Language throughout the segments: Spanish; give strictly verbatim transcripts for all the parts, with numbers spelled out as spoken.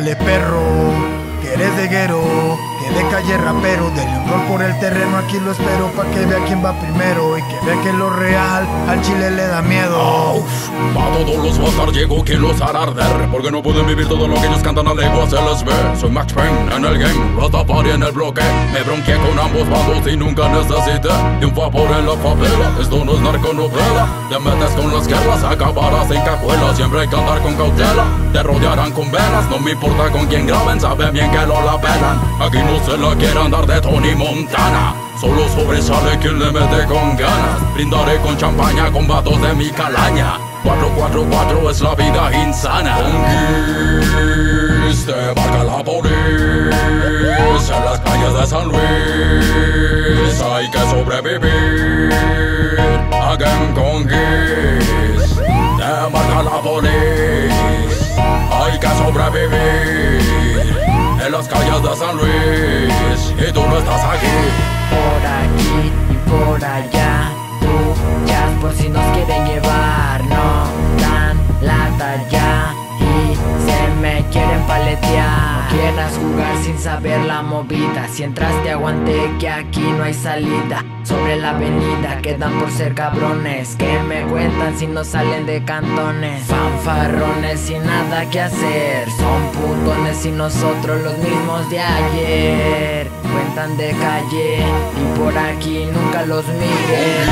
Chale perro, que eres de guero, que de calle rapero. Dele un rol por el terreno, aquí lo espero pa' que vea quién va primero y que vea que lo real al chile le da miedo. Oh, pa' todos los bastards llegó quien los hará arder, porque no pueden vivir todo lo que ellos cantan a legua se les ve. Soy Max Payne en el game, Rastafari en el bloque. Me bronqueé con ambos bandos y nunca necesité de un favor en la favela. Esto no es narconovela, te metes con las guerras, acabarás en cajuela. Siempre hay que andar con cautela, te rodearán con velas. No me importa con quién graben, saben bien que lo la pelan. Aquí no se la quiere andar de Tony Montana, solo sobresale quien le mete con ganas. Brindaré con champaña con vatos de mi calaña. cuatro cuatro cuatro es la vida insana. Conquiste, marca la polis en las calles de San Luis. Hay que sobrevivir. Again conquist, te marca la polis. Hay que sobrevivir en las calles de San Luis. Y tú no estás aquí. Por aquí y por allá, trullas por si nos quieren llevar. No dan la talla y se me quieren paletear. No quieras jugar sin saber la movida. Si entraste aguante que aquí no hay salida. Sobre la avenida quedan por ser cabrones que me cuentan si no salen de cantones. Fanfarrones sin nada que hacer, son putones y nosotros los mismos de ayer. Cuentan de calle y por aquí nunca los miren.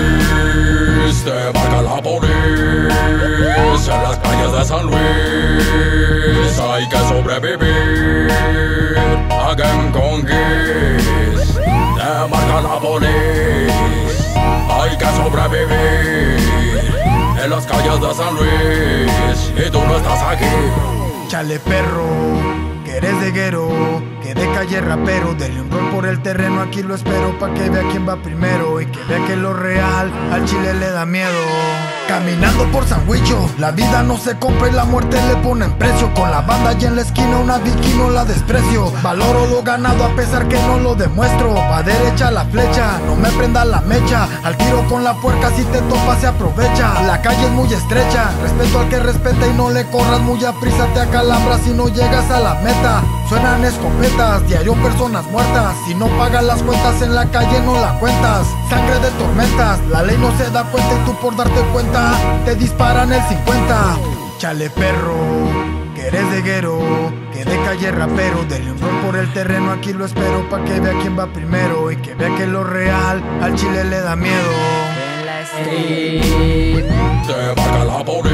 Te marca la polis en las calles de San Luis. Hay que sobrevivir. Again conquist, te marca la polis. Hay que sobrevivir en las calles de San Luis. Y tú no estás aquí. Chale perro, que eres de guero, que de calle rapero. Dele un rol por el terreno, aquí lo espero pa' que vea quién va primero y que vea que lo real al chile le da miedo. Caminando por San Huicho, la vida no se compra y la muerte le ponen precio. Con la banda y en la esquina una Vicky no la desprecio. Valoro lo ganado a pesar que no lo demuestro. Va derecha la flecha, no me prenda la mecha. Al tiro con la puerca, si te topa se aprovecha. La calle es muy estrecha, respeto al que respeta y no le corras muy a prisa. Te acalambras si no llegas a la meta. Suenan escopetas, diario personas muertas. Si no pagas las cuentas en la calle no la cuentas. Sangre de tormentas, la ley no se da cuenta y tú por darte cuenta te disparan el cincuenta. Chale perro, que eres de guero, que de calle rapero. Dele un rol por el terreno, aquí lo espero pa' que vea quién va primero y que vea que lo real al chile le da miedo. En la street, Te marca la polis.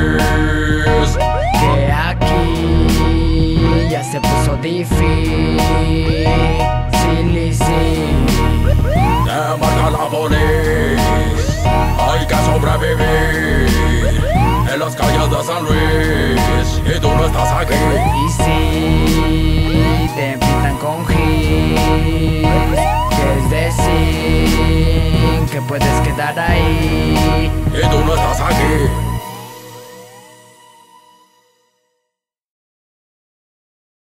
que aquí ya se puso difícil. Sí, sí.